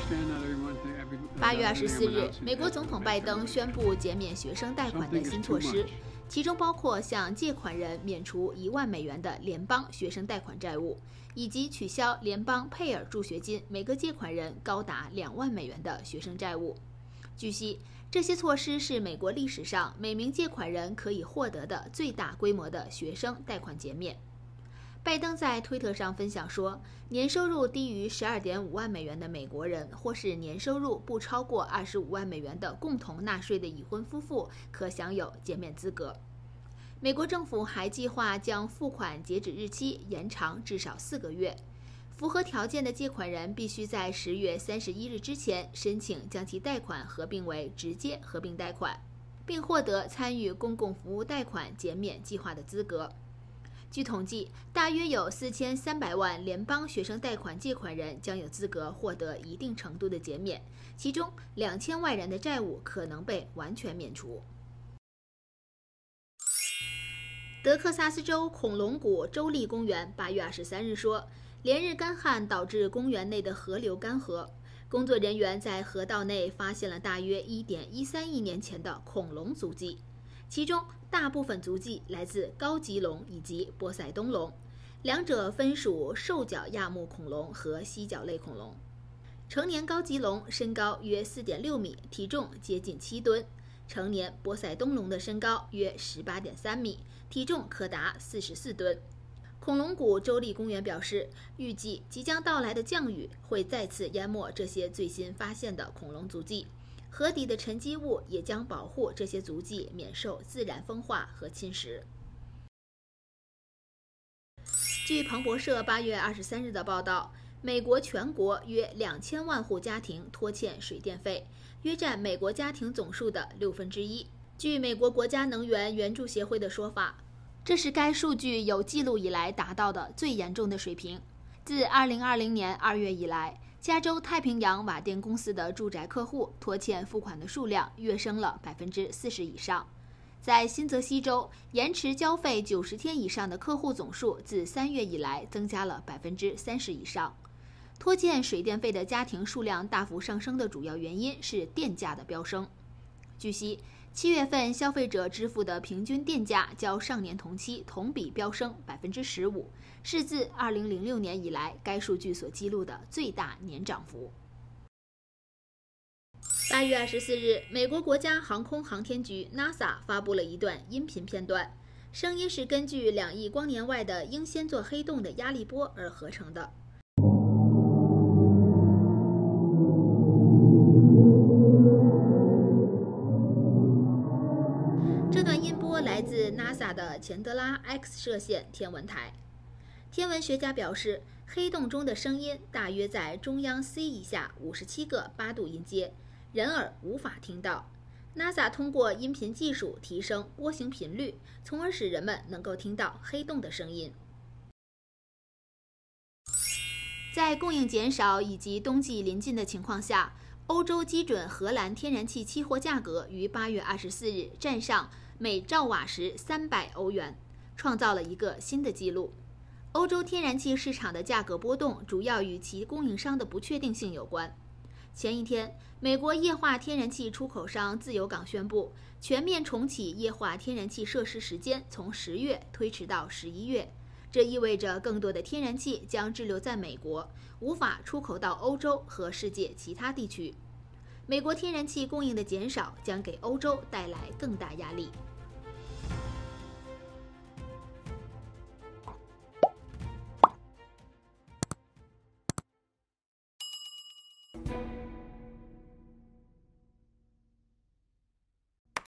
8月24日，美国总统拜登宣布减免学生贷款的新措施，其中包括向借款人免除1万美元的联邦学生贷款债务，以及取消联邦佩尔助学金每个借款人高达2万美元的学生债务。据悉，这些措施是美国历史上每名借款人可以获得的最大规模的学生贷款减免。拜登在推特上分享说，年收入低于12.5万美元的美国人，或是年收入不超过25万美元的共同纳税的已婚夫妇，可享有减免资格。美国政府还计划将付款截止日期延长至少4个月。符合条件的借款人必须在10月31日之前申请将其贷款合并为直接合并贷款，并获得参与公共服务贷款减免计划的资格。据统计，大约有4300万联邦学生贷款借款人将有资格获得一定程度的减免，其中2000万人的债务可能被完全免除。德克萨斯州恐龙谷州立公园8月23日说，连日干旱导致公园内的河流干涸，工作人员在河道内发现了大约1.13亿年前的恐龙足迹，其中大部分足迹来自高级龙以及波塞冬龙，两者分属兽脚亚目恐龙和犀角类恐龙。成年高级龙身高约4.6米，体重接近7吨；成年波塞冬龙的身高约18.3米，体重可达44吨。恐龙谷州立公园表示，预计即将到来的降雨会再次淹没这些最新发现的恐龙足迹，河底的沉积物也将保护这些足迹免受自然风化和侵蚀。据彭博社8月23日的报道，美国全国约2000万户家庭拖欠水电费，约占美国家庭总数的1/6。据美国国家能源援助协会的说法，这是该数据有记录以来达到的最严重的水平。自2020年2月以来，加州太平洋瓦电公司的住宅客户拖欠付款的数量跃升了40%以上。在新泽西州，延迟交费90天以上的客户总数自3月以来增加了30%以上。拖欠水电费的家庭数量大幅上升的主要原因是电价的飙升。据悉，7月份消费者支付的平均电价较上年同期同比飙升15%，是自2006年以来该数据所记录的最大年涨幅。8月24日，美国国家航空航天局 NASA 发布了一段音频片段，声音是根据2亿光年外的英仙座黑洞的压力波而合成的。这段音波来自 NASA 的钱德拉 X 射线天文台。天文学家表示，黑洞中的声音大约在中央 C 以下57个8度音阶，人耳无法听到。NASA 通过音频技术提升波形频率，从而使人们能够听到黑洞的声音。在供应减少以及冬季临近的情况下，欧洲基准荷兰天然气期货价格于8月24日站上每兆瓦时300欧元，创造了一个新的纪录。欧洲天然气市场的价格波动主要与其供应商的不确定性有关。前一天，美国液化天然气出口商自由港宣布，全面重启液化天然气设施时间从10月推迟到11月。这意味着更多的天然气将滞留在美国，无法出口到欧洲和世界其他地区。美国天然气供应的减少将给欧洲带来更大压力。